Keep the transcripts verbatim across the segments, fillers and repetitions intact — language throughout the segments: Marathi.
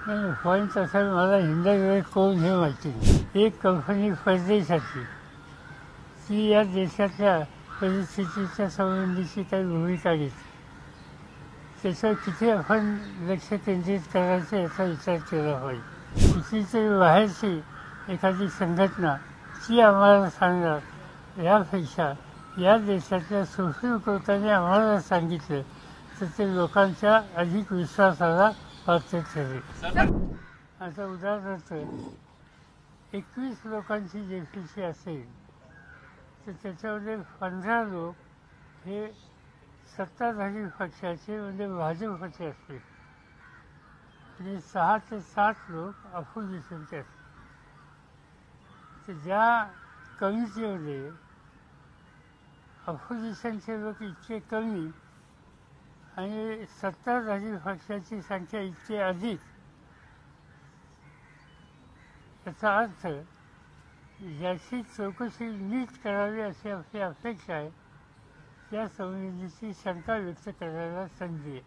नाही, पॉईंट असा मला हिंदवी कोण हे माहिती नाही. एक कंपनी परदेशाची ती या देशातल्या परिस्थितीच्या संबंधीची काही भूमिका घेते, त्याच्यावर किती आपण लक्ष केंद्रित करायचं याचा विचार केला पाहिजे. कुठलीतरी बाहेरची एखादी संघटना ती आम्हाला सांगणार यापेक्षा या देशातल्या सुप्रीम कोर्टाने आम्हाला सांगितलं तर ते लोकांच्या अधिक विश्वासाला पात्र ठरेल. आता उदाहरणार्थ एकवीस लोकांची जेपीसी असेल तर त्याच्यामध्ये पंधरा लोक हे सत्ताधारी पक्षाचे म्हणजे भाजपचे असतील आणि सहा ते सात लोक अपोजिशनचे असतील. तर ज्या कमिटीमध्ये अपोजिशनचे लोक इतके कमी आणि सत्ताधारी पक्षाची संख्या इतकी अधिक, याचा अर्थ ज्याची चौकशी नीट करावी अशी आपली अपेक्षा आहे त्या संबंधीची शंका व्यक्त करायला संधी आहे.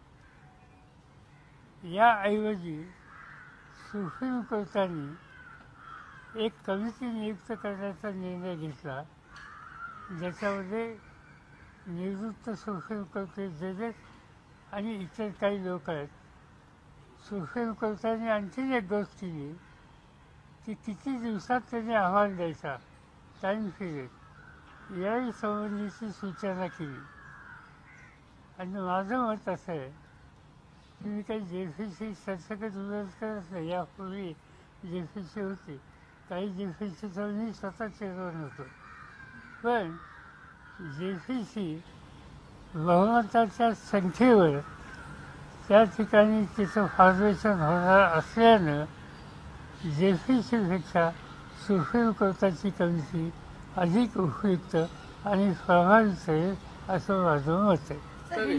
याऐवजी सुप्रीम कोर्टाने एक कमिटी नियुक्त करण्याचा निर्णय घेतला ज्याच्यामध्ये निवृत्त सुप्रीम कोर्ट जजेस आणि इतर काही लोक आहेत. सुप्रीम कोर्टाने आणखीन एक गोष्ट केली की किती दिवसात त्यांनी अहवाल द्यायचा, टाईम पिरियड, याही संबंधीची सूचना केली. आणि माझं मत असं आहे की मी काही जे पी सी सरसकट विरोध करत नाही. यापूर्वी जे पी सी होती, काही जे पी सीचा मी स्वतः चेअरमन होतो. पण जे पी सी बहुमताच्या संख्येवर त्या ठिकाणी तिचं फॉर्मेशन होणार असल्यानं जे पी सीपेक्षा सुप्रीम कोर्टाची कमिटी अधिक उपयुक्त आणि प्रभावी ठरेल असं माझं मत आहे.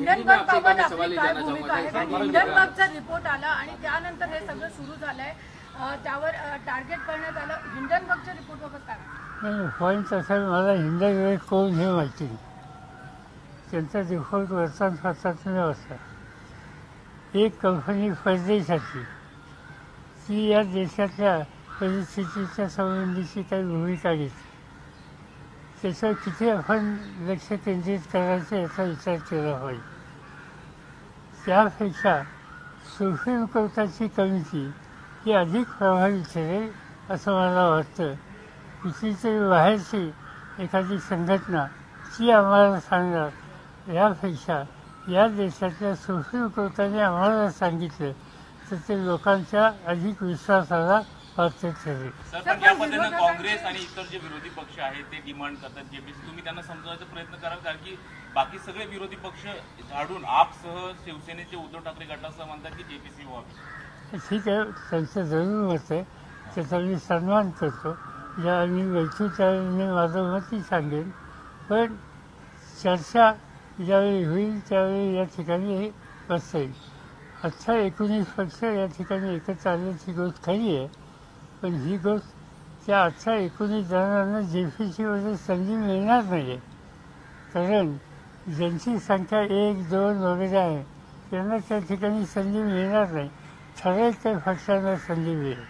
हिंडनबर्गचा रिपोर्ट आला आणि त्यानंतर हे सगळं सुरू झालंय, त्यावर टार्गेट करण्यात आलं. हिंडनबर्गच्या रिपोर्टबाबत काय? नाही, पॉईंट असा मला हिंदवी कोण हे माहिती नाही. त्यांचा रिपोर्ट वर्तमानपत्रात न वाचला. एक कंपनी परदेशाची ती या देशातल्या परिस्थितीच्या संबंधीची काही भूमिका घेते, त्याच्यावर किती आपण लक्ष केंद्रित करायचं याचा विचार केला पाहिजे. त्यापेक्षा सुप्रीम कोर्टाची कमिटी ही अधिक प्रभावी ठरेल असं मला वाटतं. कुठलीतरी बाहेरची एखादी संघटना ती आम्हाला सांगणार यापेक्षा या देशातल्या सुप्रीम कोर्टाने आम्हाला सांगितलं तर ते लोकांच्या अधिक विश्वासाला पात्र ठरेल. सर, पण या पद्धतीनं काँग्रेस आणि इतर जे विरोधी पक्ष आहेत ते डिमांड करतात जेपीसी, तुम्ही त्यांना समजवायचा प्रयत्न कराल, कारण की बाकी सगळे विरोधी पक्ष झाडून आपसह शिवसेनेचे उद्धव ठाकरे गटासह म्हणतात की जेपीसी व्हावी. ठीक आहे, त्यांचं जरूर मत आहे, त्याचा मी सन्मान करतो. ज्या मी बैठू त्यावेळी मी माझं मतही सांगेन. पण चर्चा ज्यावेळी होईल त्यावेळी या ठिकाणी बसता येईल. अठरा एकोणीस पक्ष या ठिकाणी एकत्र आल्याची गोष्ट खरी आहे, पण ही गोष्ट त्या अठरा एकोणीस जणांना जे पी सीमध्ये संधी मिळणार नाही आहे. कारण ज्यांची संख्या एक दोन वगैरे आहे त्यांना त्या ठिकाणी संधी मिळणार नाही. ठराविक काही पक्षांना संधी मिळेल.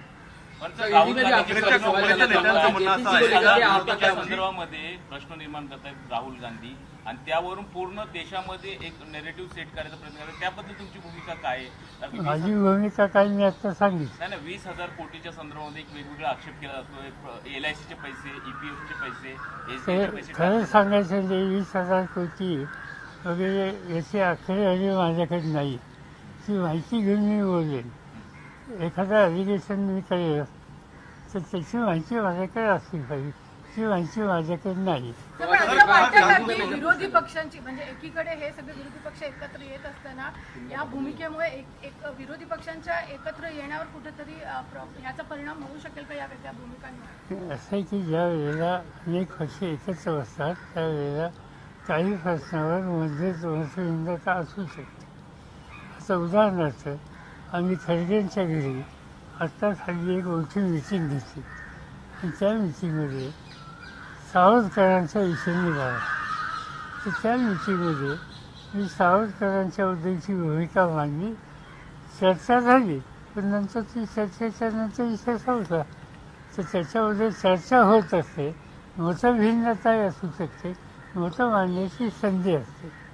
संदर्भामध्ये प्रश्न निर्माण करतायत राहुल गांधी आणि त्यावरून पूर्ण देशामध्ये एक नेरेटिव्ह सेट करायचा प्रयत्न करतात. त्याबद्दल तुमची भूमिका काय आहे? माझी भूमिका काय मी आता सांगितलं नाही. वीस हजार कोटीच्या संदर्भामध्ये एक वेगवेगळा आक्षेप केला जातो. एल आय सीचे पैसे, ईपीएफचे पैसे, एसडीचे पैसे. खरं सांगायचं म्हणजे वीस हजार कोटी वगैरे याची आकडे माझ्याकडे नाही. ती माहिती घेऊन मी बोलेन. एखादा ॲलिगेशन मी करेल तर त्याची माहिती माझ्याकडे असली पाहिजे. ती माहिती माझ्याकडे नाही. विरोधी पक्षांची म्हणजे एकीकडे हे सगळे विरोधी पक्ष एकत्र येत असताना या भूमिकेमुळे एक एक विरोधी पक्षांच्या एकत्र येण्यावर कुठेतरी ह्याचा परिणाम होऊ शकेल का या वेगळ्या भूमिकांमुळे? असं आहे की ज्या वेळेला अनेक पक्ष एकत्र बसतात त्यावेळेला काही प्रश्नावर मध्येच मतभिन्नता असू शकते. आता उदाहरणार्थ आम्ही खडगेंच्या घरी आत्ताच हल्ली एक मोठी मिटिंग घेतली आणि त्या मिटिंगमध्ये सावरकरांचा विषय निघाला. तर त्या मिटिंगमध्ये मी सावरकरांच्याबद्दलची भूमिका मांडली, चर्चा झाली, पण नंतर ती चर्चेच्या नंतर विषय संपला. तर त्याच्यामध्ये चर्चा होत असते, मतभिन्नताही असू शकते, मतं मांडण्याची संधी असते.